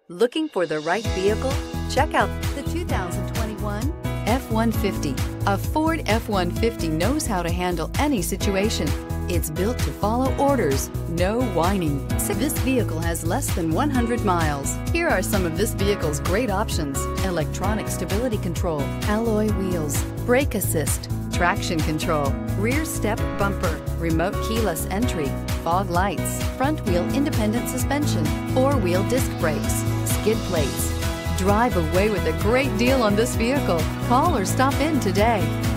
Looking for the right vehicle? Check out the 2021 F-150. A Ford F-150 knows how to handle any situation. It's built to follow orders, no whining. This vehicle has less than 100 miles. Here are some of this vehicle's great options: electronic stability control, alloy wheels, brake assist, traction control, rear step bumper, remote keyless entry, fog lights, front wheel independent suspension, four-wheel disc brakes, skid plates. Drive away with a great deal on this vehicle. Call or stop in today.